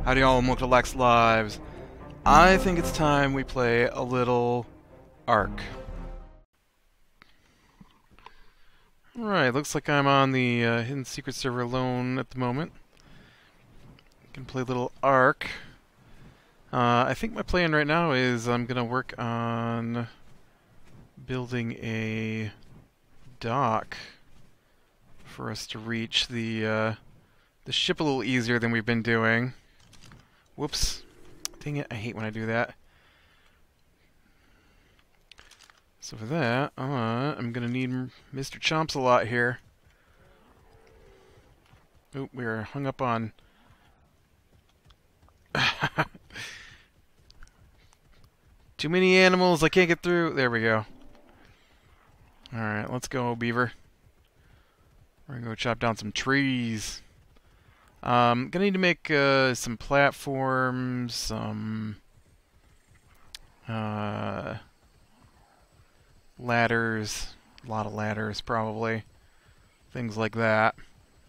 Howdy all, and welcome to Lex Lives. I think it's time we play a little Ark. Alright, looks like I'm on the Hidden Secret server alone at the moment. Can play a little Ark. I think my plan right now is I'm gonna work on building a dock for us to reach the ship a little easier than we've been doing. Whoops. Dang it, I hate when I do that. So for that, I'm gonna need Mr. Chomps a lot here. Oop, we're hung up on... Too many animals, I can't get through. There we go. Alright, let's go, beaver. We're gonna go chop down some trees. Gonna need to make some platforms, some ladders, a lot of ladders probably, things like that.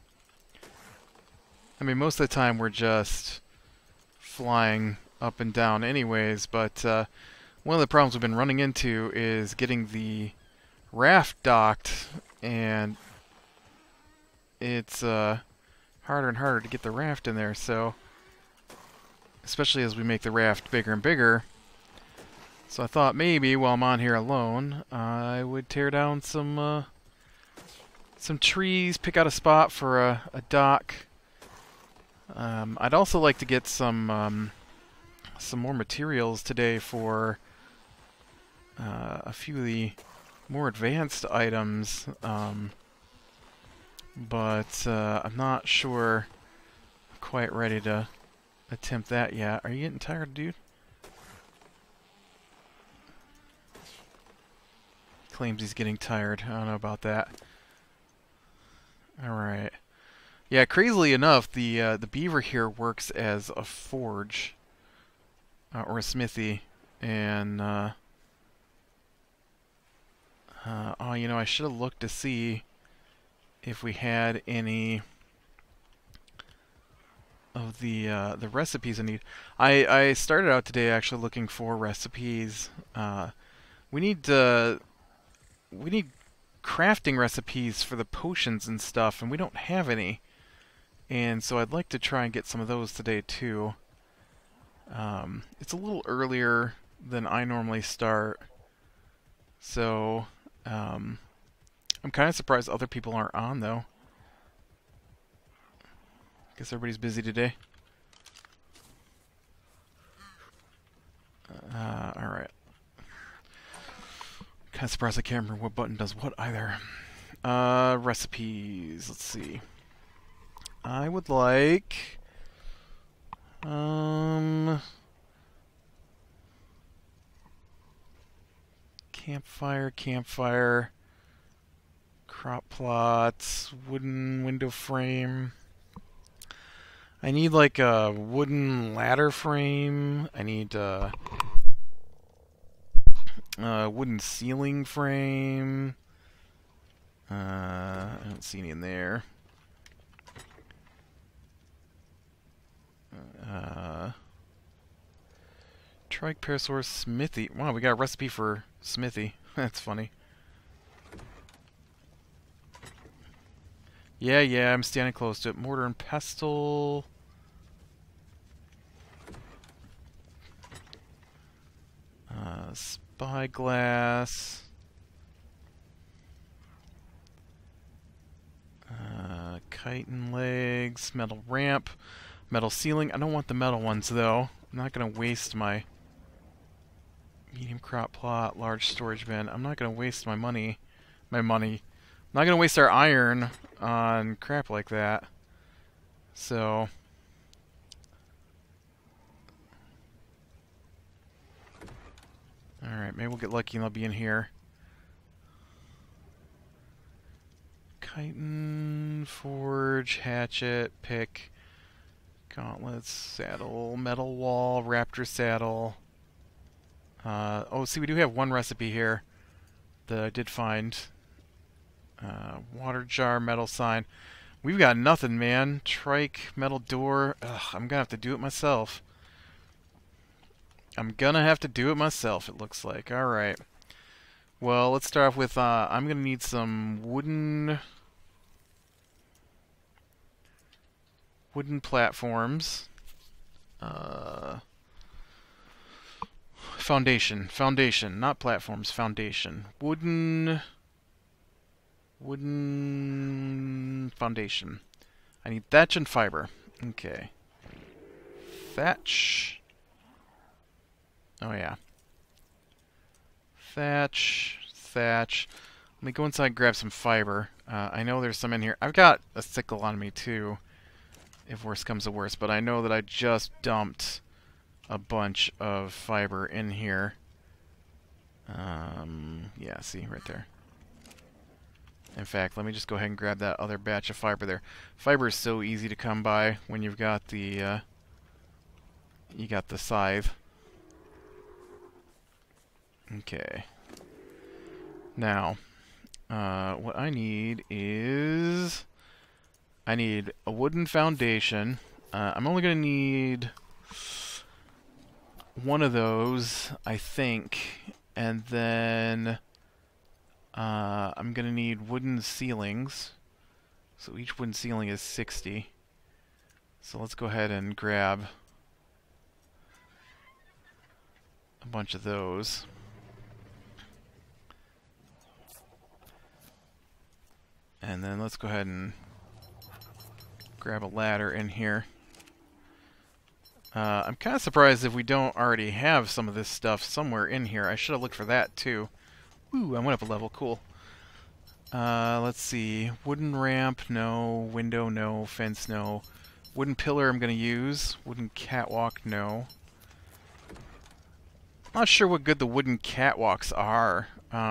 I mean, most of the time we're just flying up and down anyways, but one of the problems we've been running into is getting the raft docked, and it's harder and harder to get the raft in there, so especially as we make the raft bigger and bigger. So I thought maybe while I'm on here alone, I would tear down some trees, pick out a spot for a dock. I'd also like to get some more materials today for a few of the more advanced items. But I'm not sure quite ready to attempt that yet. Are you getting tired, dude? Claims he's getting tired. I don't know about that. Alright. Yeah, crazily enough, the beaver here works as a forge. Or a smithy. And, oh, you know, I should have looked to see if we had any of the recipes I need. I started out today actually looking for recipes. We need crafting recipes for the potions and stuff, and we don't have any. And so I'd like to try and get some of those today too. It's a little earlier than I normally start, so I'm kind of surprised other people aren't on, though. Guess everybody's busy today. Alright. Kind of surprised I can't remember what button does what either. Recipes. Let's see. I would like... campfire... crop plots, wooden window frame. I need like a wooden ladder frame. I need a wooden ceiling frame. I don't see any in there. Trike parasaur smithy. Wow, we got a recipe for smithy. That's funny. Yeah, I'm standing close to it. Mortar and pestle. Spyglass. Chitin legs. Metal ramp. Metal ceiling. I don't want the metal ones, though. I'm not going to waste my medium crop plot, large storage bin. I'm not going to waste my money. I'm not going to waste our iron on crap like that. So... Alright, maybe we'll get lucky and they'll be in here. Chitin, forge, hatchet, pick, gauntlets, saddle, metal wall, raptor saddle. Oh, see, we do have one recipe here that I did find. Water jar, metal sign. We've got nothing, man. Trike, metal door. Ugh, I'm gonna have to do it myself. I'm gonna have to do it myself, it looks like. Alright. Well, let's start off with, I'm gonna need some wooden platforms. Foundation, not platforms, foundation. Wooden foundation. I need thatch and fiber. Okay. Thatch. Oh yeah. Thatch. Let me go inside and grab some fiber. I know there's some in here. I've got a sickle on me too, if worse comes to worse, but I know that I just dumped a bunch of fiber in here. Yeah, see, right there. In fact, let me just go ahead and grab that other batch of fiber there. Fiber is so easy to come by when you've got the, you got the scythe. Okay. Now, what I need is... I need a wooden foundation. I'm only going to need one of those, I think. And then I'm going to need wooden ceilings. So each wooden ceiling is 60. So let's go ahead and grab a bunch of those. And then let's go ahead and grab a ladder in here. I'm kind of surprised if we don't already have some of this stuff somewhere in here. I should have looked for that too. Ooh, I went up a level. Cool. Let's see. Wooden ramp, no. Window, no. Fence, no. Wooden pillar I'm going to use. Wooden catwalk, no. Not sure what good the wooden catwalks are.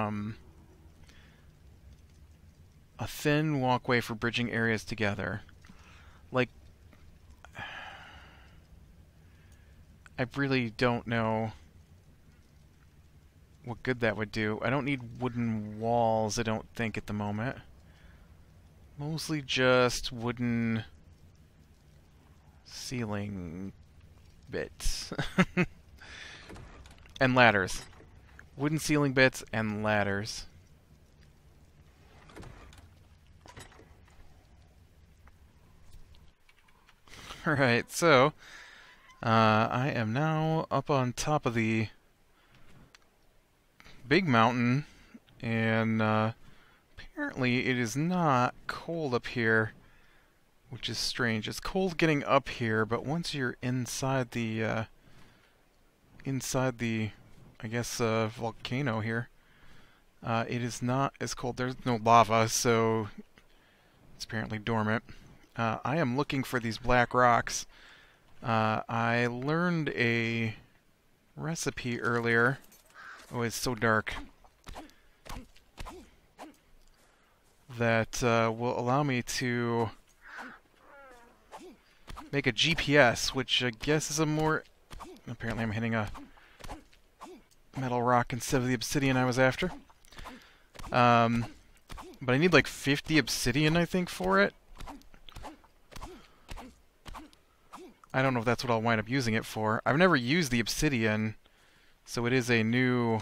A thin walkway for bridging areas together. Like, I really don't know what good that would do. I don't need wooden walls, I don't think, at the moment. Mostly just wooden ceiling bits. And ladders. Wooden ceiling bits and ladders. Alright, so I am now up on top of the big mountain, and apparently it is not cold up here, which is strange. It's cold getting up here, but once you're inside the I guess volcano here, it is not as cold. There's no lava, so it's apparently dormant. I am looking for these black rocks. I learned a recipe earlier. Oh, it's so dark. That will allow me to make a GPS, which I guess is a more... Apparently I'm hitting a metal rock instead of the obsidian I was after. But I need like 50 obsidian, I think, for it. I don't know if that's what I'll wind up using it for. I've never used the obsidian, so it is a new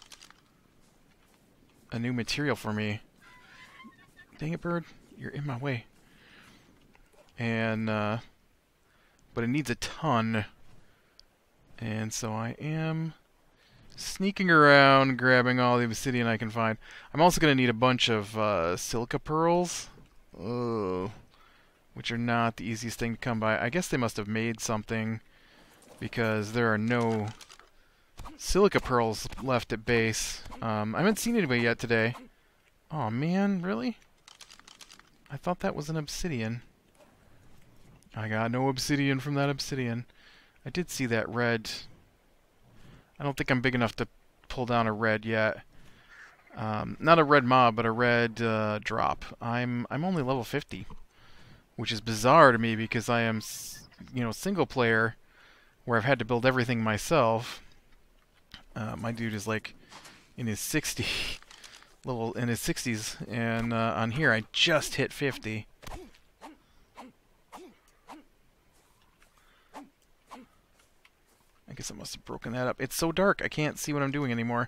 material for me. Dang it, bird. You're in my way. And, but it needs a ton. And so I am sneaking around, grabbing all the obsidian I can find. I'm also going to need a bunch of silica pearls. Oh, which are not the easiest thing to come by. I guess they must have made something, because there are no silica pearls left at base. I haven't seen anybody yet today. Oh man, really? I thought that was an obsidian. I got no obsidian from that obsidian. I did see that red. I don't think I'm big enough to pull down a red yet. Not a red mob, but a red drop. I'm only level 50. Which is bizarre to me because I am, single player, where I've had to build everything myself. My dude is like in his 60s, and on here I just hit 50. guess I must have broken that up. It's so dark, I can't see what I'm doing anymore.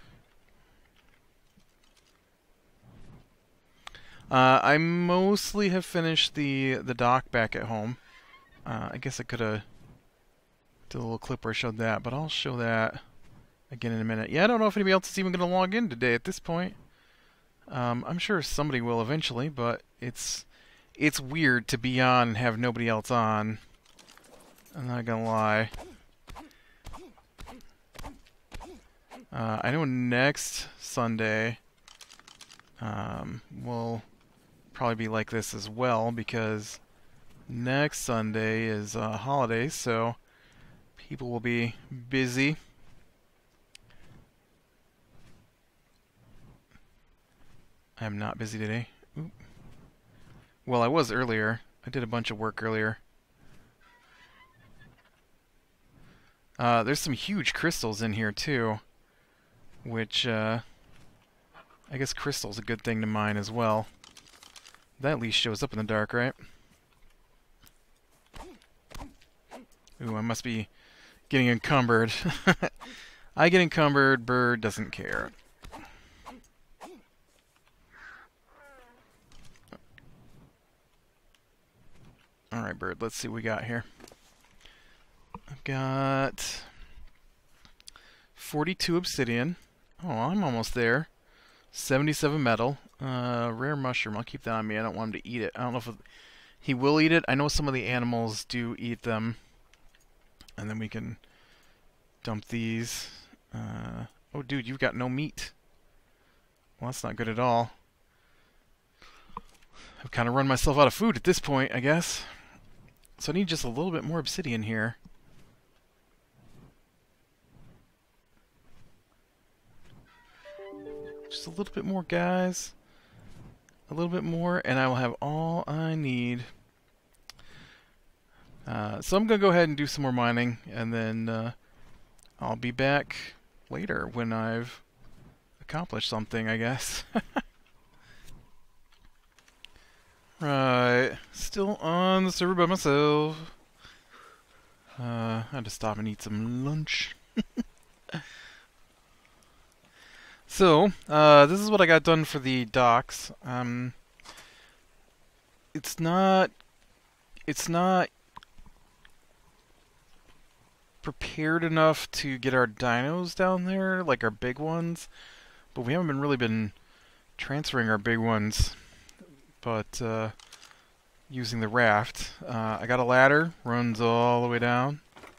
I mostly have finished the dock back at home. I guess I could have did a little clip where I showed that, but I'll show that again in a minute. Yeah, I don't know if anybody else is even going to log in today at this point. I'm sure somebody will eventually, but it's weird to be on and have nobody else on. I'm not gonna lie. I know next Sunday will probably be like this as well, because next Sunday is a holiday, so people will be busy. I am not busy today. Oop. Well, I was earlier. I did a bunch of work earlier. There's some huge crystals in here too, which I guess crystal's a good thing to mine as well. That at least shows up in the dark, right? Ooh, I must be getting encumbered. I get encumbered, bird doesn't care. Alright, bird, let's see what we got here. I've got 42 obsidian. Oh, I'm almost there. 77 metal. Rare mushroom. I'll keep that on me. I don't want him to eat it. I don't know if he will eat it. I know some of the animals do eat them. And then we can dump these. Oh, dude, you've got no meat. Well, that's not good at all. I've kind of run myself out of food at this point, I guess. So I need just a little bit more obsidian here. Just a little bit more, guys. A little bit more, and I will have all I need. So I'm going to go ahead and do some more mining, and then I'll be back later when I've accomplished something, I guess. Right. Still on the server by myself. I had to stop and eat some lunch. So, this is what I got done for the docks. It's not prepared enough to get our dinos down there, like our big ones, but we haven't really been transferring our big ones, but using the raft. I got a ladder, runs all the way down.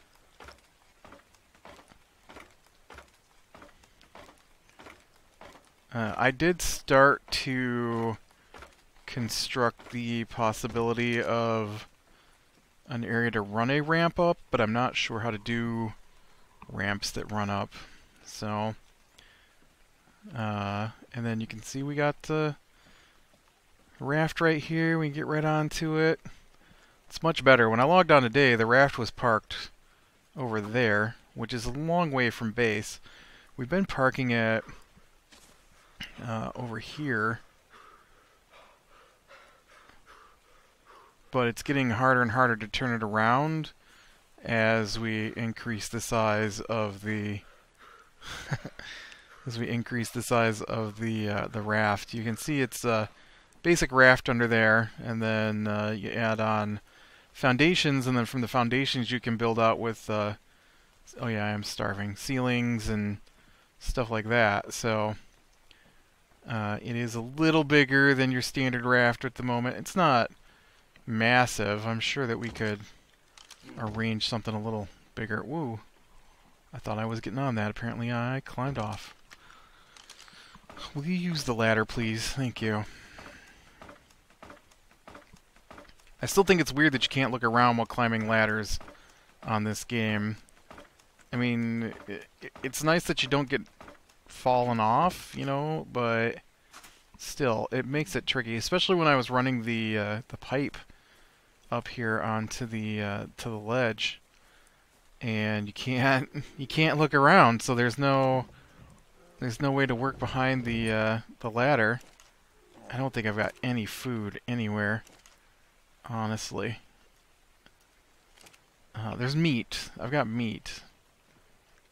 I did start to construct the possibility of an area to run a ramp up, but I'm not sure how to do ramps that run up. So, and then you can see we got the raft right here. We can get right onto it. It's much better. When I logged on today, the raft was parked over there, which is a long way from base. We've been parking it over here, but it's getting harder and harder to turn it around as we increase the size of the the raft. You can see it's a basic raft under there, and then you add on foundations, and then from the foundations you can build out with oh yeah, I am starving, ceilings and stuff like that. So it is a little bigger than your standard raft at the moment. It's not massive. I'm sure that we could arrange something a little bigger. Woo! I thought I was getting on that. Apparently I climbed off. Will you use the ladder, please? Thank you. I still think it's weird that you can't look around while climbing ladders on this game. I mean, it's nice that you don't get fallen off, you know, but still, it makes it tricky, especially when I was running the pipe up here onto the to the ledge, and you can't look around, so there's no way to work behind the ladder. I don't think I've got any food anywhere, honestly. There's meat. I've got meat.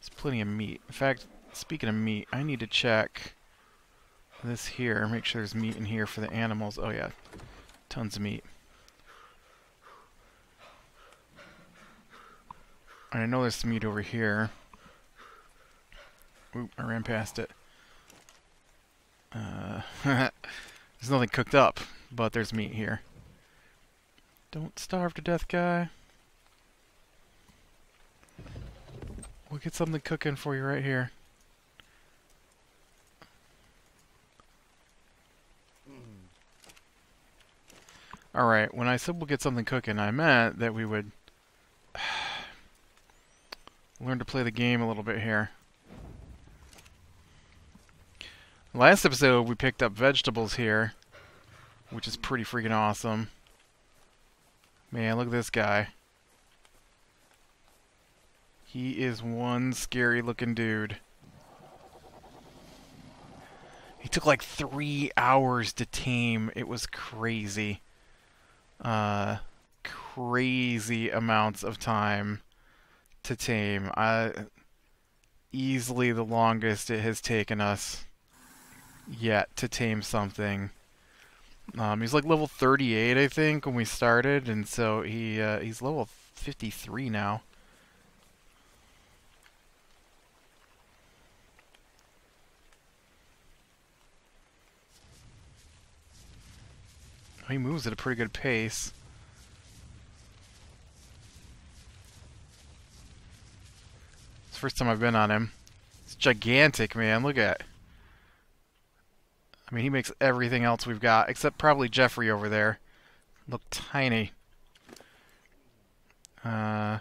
There's plenty of meat. In fact, speaking of meat, I need to check this here. Make sure there's meat in here for the animals. Oh yeah, tons of meat. I know there's some meat over here. Oop, I ran past it. There's nothing cooked up, but there's meat here. Don't starve to death, guy. We'll get something cooking for you right here. Alright, when I said we'll get something cooking, I meant that we would learn to play the game a little bit here. Last episode, we picked up vegetables here, which is pretty freaking awesome. Man, look at this guy. He is one scary looking dude. He took like 3 hours to tame. It was crazy. Crazy amounts of time to tame. Easily the longest it has taken us yet to tame something. He's like level 38, I think, when we started, and so he's level 53 now. He moves at a pretty good pace. It's the first time I've been on him. It's gigantic, man. Look at it. I mean, he makes everything else we've got, except probably Jeffrey over there. Look tiny. Oh,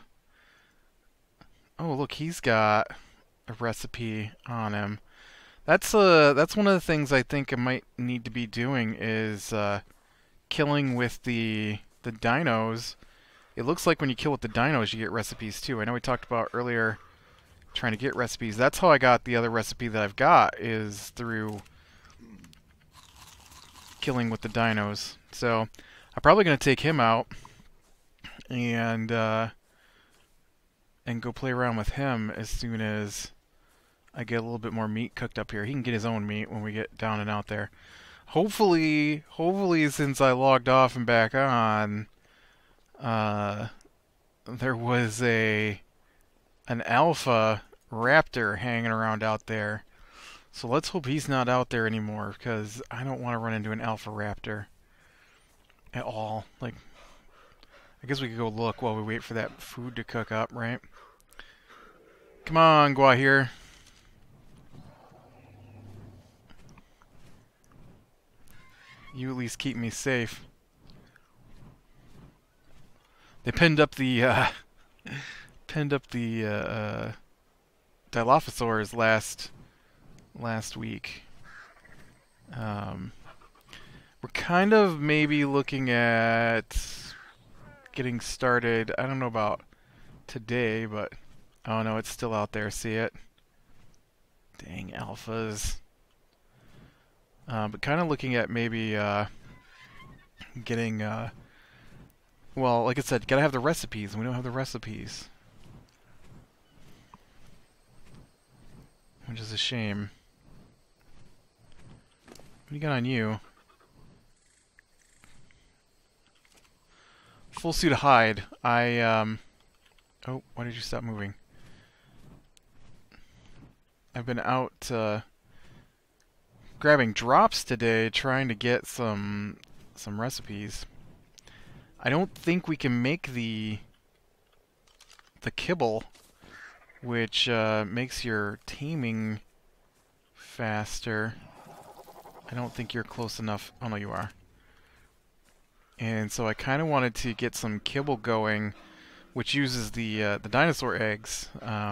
look, he's got a recipe on him. That's one of the things I think I might need to be doing is killing with the dinos. It looks like when you kill with the dinos, you get recipes too. I know we talked about earlier trying to get recipes. That's how I got the other recipe that I've got, is through killing with the dinos. So I'm probably going to take him out and go play around with him as soon as I get a little bit more meat cooked up here. He can get his own meat when we get down and out there. Hopefully, since I logged off and back on, there was an alpha raptor hanging around out there. So let's hope he's not out there anymore, because I don't want to run into an alpha raptor at all. Like, I guess we could go look while we wait for that food to cook up, right? Come on, Guahir. You at least keep me safe. They pinned up the Dilophosaurs last week. We're kind of maybe looking at getting started. I don't know about today, but oh no, it's still out there. See it? Dang alphas. But kind of looking at maybe getting, well, like I said, gotta have the recipes, and we don't have the recipes. Which is a shame. What do you got on you? Full suit of hide. Oh, why did you stop moving? I've been out, grabbing drops today, trying to get some recipes. I don't think we can make the kibble, which makes your taming faster. I don't think you're close enough. Oh no, you are. And so I kind of wanted to get some kibble going, which uses the dinosaur eggs.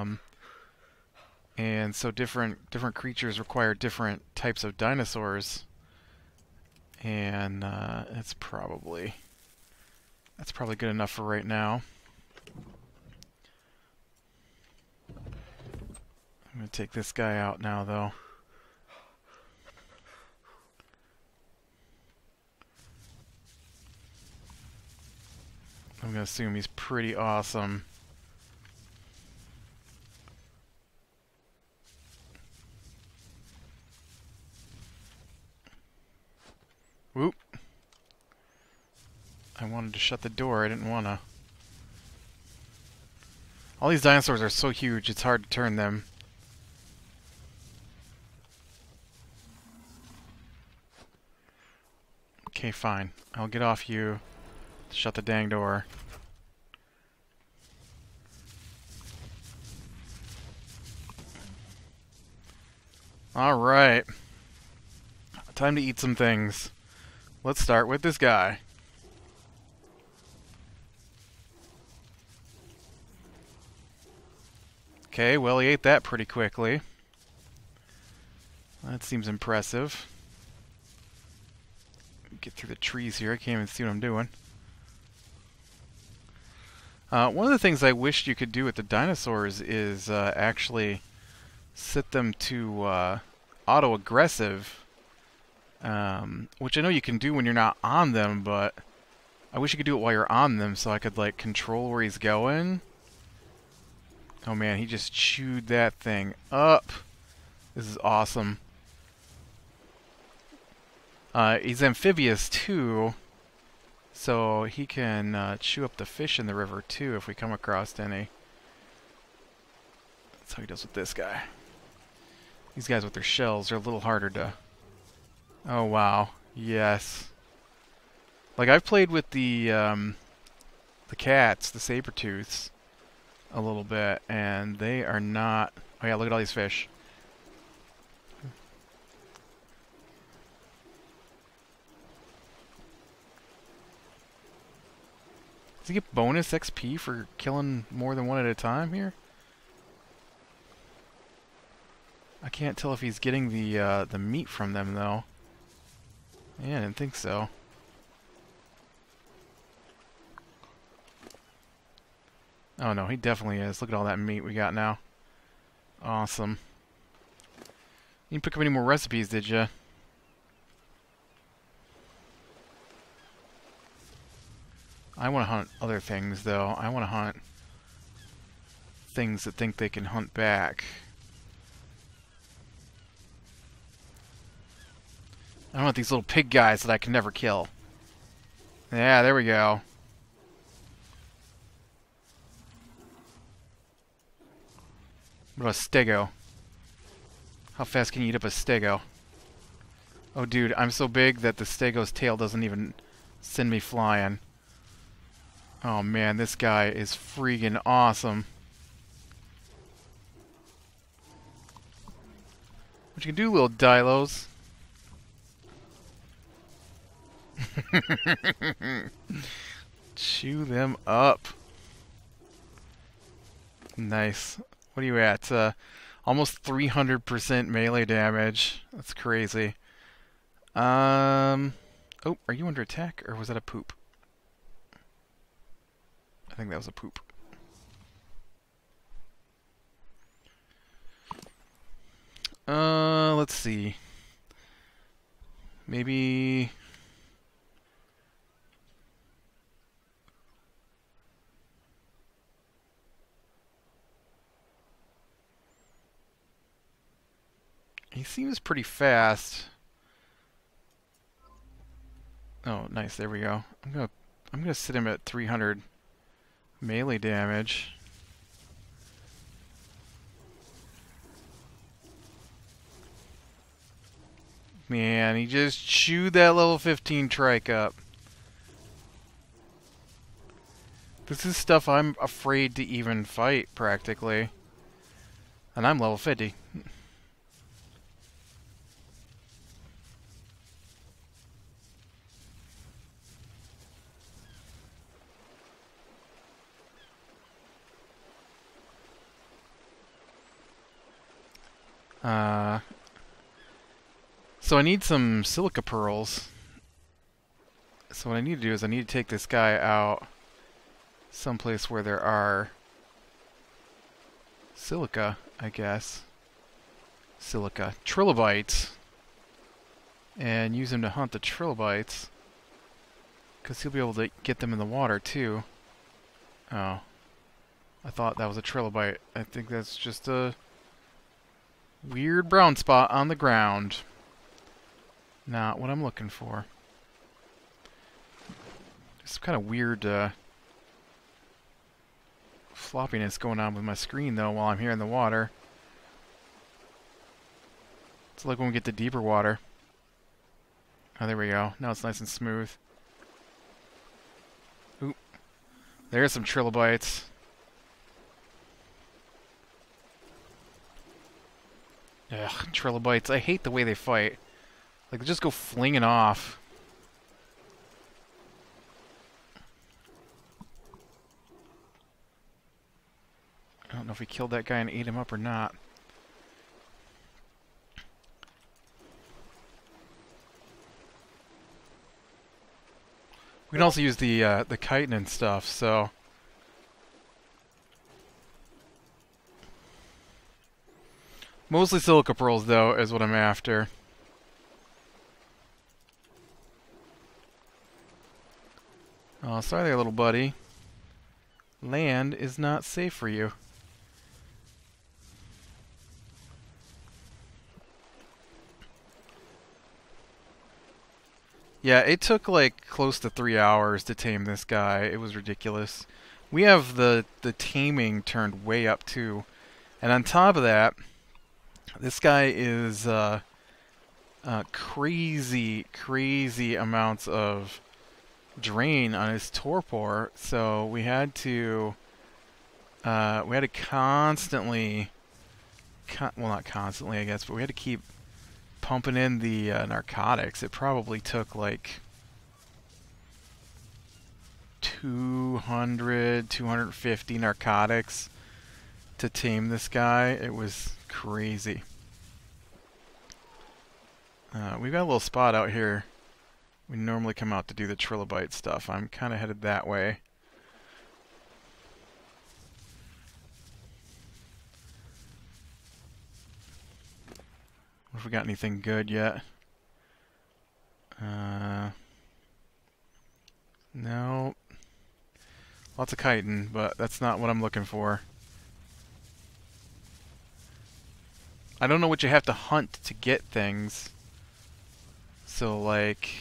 And so different creatures require different types of dinosaurs, and that's probably good enough for right now. I'm gonna take this guy out now, though. I'm gonna assume he's pretty awesome. Whoop. I wanted to shut the door. I didn't want to. All these dinosaurs are so huge, it's hard to turn them. Okay, fine. I'll get off you. Shut the dang door. Alright. Time to eat some things. Let's start with this guy. Okay, well, he ate that pretty quickly. That seems impressive. Get through the trees here. I can't even see what I'm doing. One of the things I wished you could do with the dinosaurs is actually set them to auto-aggressive, which I know you can do when you're not on them, but I wish you could do it while you're on them so I could, like, control where he's going. Oh man, he just chewed that thing up. This is awesome. He's amphibious too, so he can chew up the fish in the river too if we come across any. That's how he does with this guy. These guys with their shells are a little harder to... Oh wow, yes. Like, I've played with the cats, the saber-tooths, a little bit, and they are not... Oh yeah, look at all these fish. Does he get bonus XP for killing more than one at a time here? I can't tell if he's getting the meat from them, though. Yeah, I didn't think so. Oh no, he definitely is. Look at all that meat we got now. Awesome. You didn't pick up any more recipes, did you? I want to hunt other things, though. I want to hunt things that think they can hunt back. I want these little pig guys that I can never kill. Yeah, there we go. What about a stego? How fast can you eat up a stego? Oh, dude, I'm so big that the stego's tail doesn't even send me flying. Oh, man, this guy is freaking awesome. What you can do, little Dilos? Chew them up. Nice. What are you at? Almost 300% melee damage. That's crazy. Oh, are you under attack, or was that a poop? I think that was a poop. Let's see. Maybe... He seems pretty fast. Oh, nice. There we go. I'm gonna sit him at 300 melee damage. Man, he just chewed that level 15 trike up. This is stuff I'm afraid to even fight, practically. And I'm level 50. So I need some silica pearls. So what I need to do is I need to take this guy out someplace where there are silica, I guess. Silica. Trilobites. And use him to hunt the trilobites. Because he'll be able to get them in the water, too. Oh. I thought that was a trilobite. I think that's just a weird brown spot on the ground. Not what I'm looking for. some kind of weird floppiness going on with my screen, though, while I'm here in the water. It's like when we get to deeper water. Oh, there we go. Now it's nice and smooth. Oop. There's some trilobites. Ugh, trilobites. I hate the way they fight. Like, they just go flinging off. I don't know if we killed that guy and ate him up or not. We can also use the chitin and stuff, so... Mostly silica pearls, though, is what I'm after. Oh, sorry there, little buddy. Land is not safe for you. Yeah, it took like close to 3 hours to tame this guy. It was ridiculous. We have the taming turned way up too. And on top of that, this guy is crazy amounts of drain on his torpor. So we had to constantly, well, not constantly, I guess, but we had to keep pumping in the narcotics. It probably took like 200, 250 narcotics to tame this guy. It was crazy. We've got a little spot out here. We normally come out to do the trilobite stuff. I'm kind of headed that way. If we got anything good yet? No. Lots of chitin, but that's not what I'm looking for. I don't know what you have to hunt to get things. So, like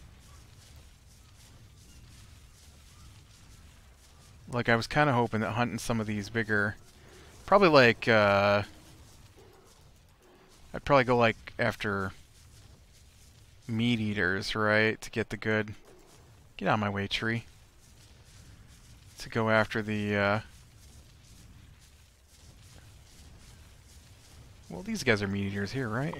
I was kind of hoping that hunting some of these bigger, probably like, I'd probably go like after meat eaters, right? To get the good, get out of my way, tree. To go after the, well, these guys are meat eaters here, right?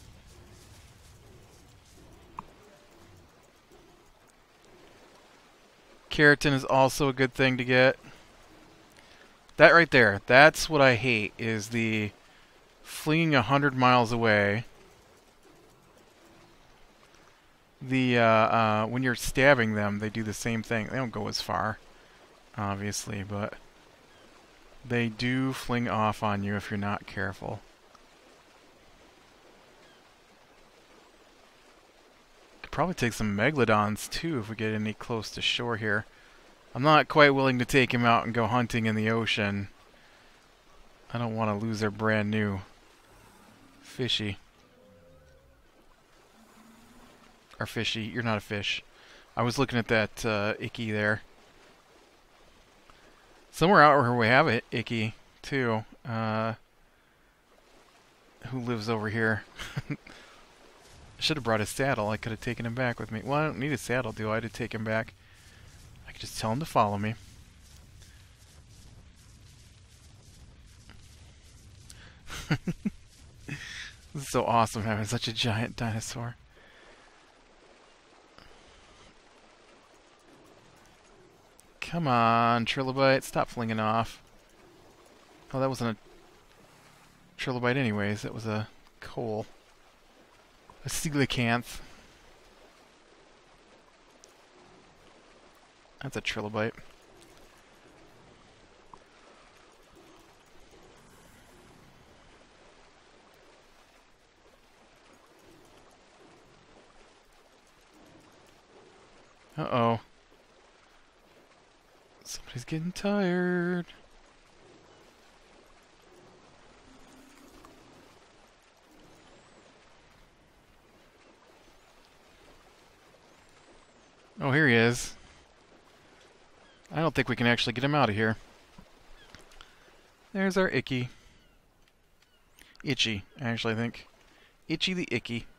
Keratin is also a good thing to get. That right there, that's what I hate, is the fleeing 100 miles away. The when you're stabbing them, they do the same thing. They don't go as far, obviously, but they do fling off on you if you're not careful. Could probably take some megalodons too if we get any close to shore here. I'm not quite willing to take him out and go hunting in the ocean. I don't want to lose their brand new fishy. Or fishy. You're not a fish. I was looking at that icky there. Somewhere out where we have it, icky, too. Who lives over here? I should have brought his saddle. I could have taken him back with me. Well, I don't need a saddle, do I, to take him back? I could just tell him to follow me. This is so awesome having such a giant dinosaur. Come on, trilobite, stop flinging off. Oh, that wasn't a trilobite anyways, that was a coal. A coelacanth. That's a trilobite. Uh-oh. Somebody's getting tired. Oh, here he is. don't think we can actually get him out of here. There's our Icky. Itchy, actually, I think. Itchy the Icky.